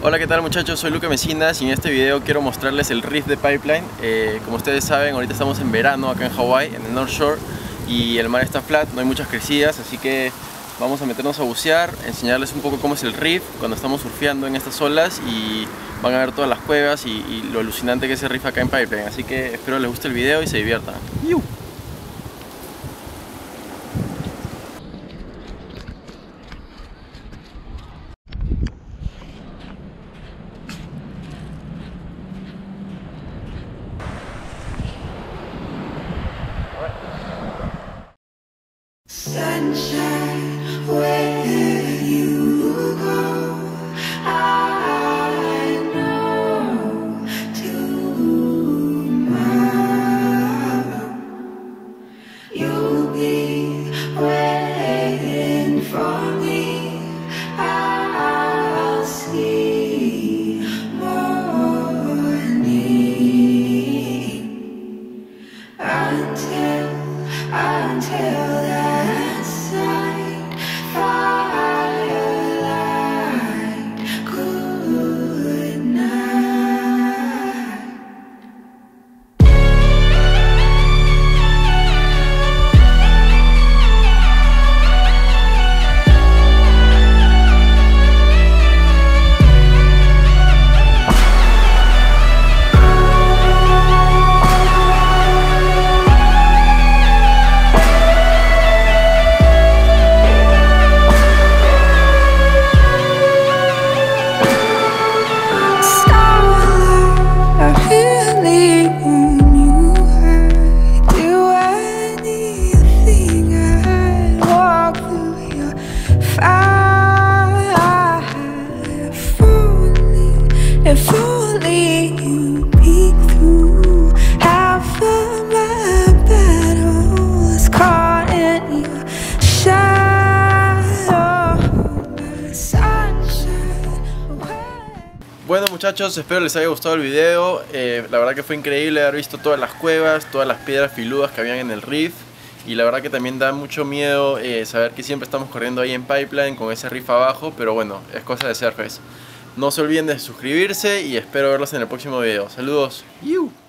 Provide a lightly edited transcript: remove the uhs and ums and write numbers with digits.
Hola, ¿qué tal muchachos? Soy Luca Mecinas y en este video quiero mostrarles el reef de Pipeline. Como ustedes saben, ahorita estamos en verano acá en Hawái, en el North Shore, y el mar está flat, no hay muchas crecidas, así que vamos a meternos a bucear, enseñarles un poco cómo es el reef cuando estamos surfeando en estas olas, y van a ver todas las cuevas y lo alucinante que es el reef acá en Pipeline. Así que espero les guste el video y se diviertan. ¡Yu! Sunshine, where you go, I know tomorrow you'll be waiting for me. I'll see morning until that side firelight. Good night. If only you peek through half of my battles, caught in your shadow, my sunshine. Bueno muchachos, espero les haya gustado el video. La verdad que fue increíble haber visto todas las cuevas, todas las piedras filudas que habían en el reef. Y la verdad que también da mucho miedo saber que siempre estamos corriendo ahí en Pipeline con ese reef abajo. Pero bueno, es cosa de surfers. No se olviden de suscribirse y espero verlos en el próximo video. Saludos. ¡Yu!